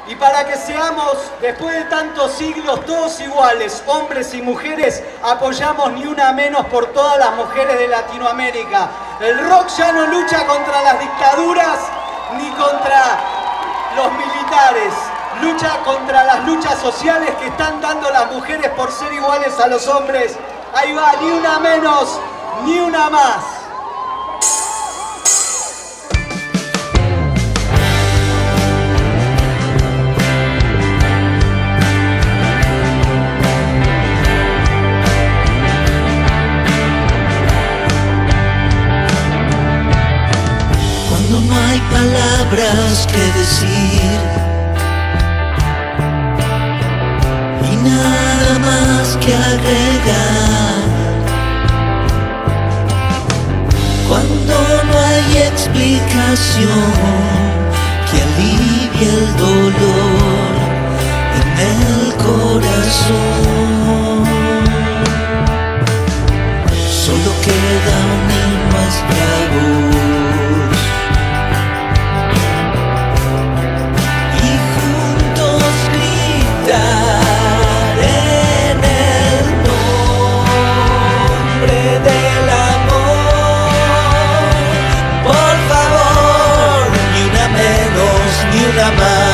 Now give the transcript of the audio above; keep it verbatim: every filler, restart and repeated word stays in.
Y para que seamos, después de tantos siglos, todos iguales, hombres y mujeres, apoyamos Ni Una Menos por todas las mujeres de Latinoamérica. El rock ya no lucha contra las dictaduras ni contra los militares. Lucha contra las luchas sociales que están dando las mujeres por ser iguales a los hombres. Ahí va, ni una menos, ni una más. Cuando no hay palabras que decir y nada más que agregar, cuando no hay explicación que alivie el dolor en el corazón, solo queda unir nuestra voz y juntos gritar en el nombre del amor. Por favor, ni una menos, ni una más.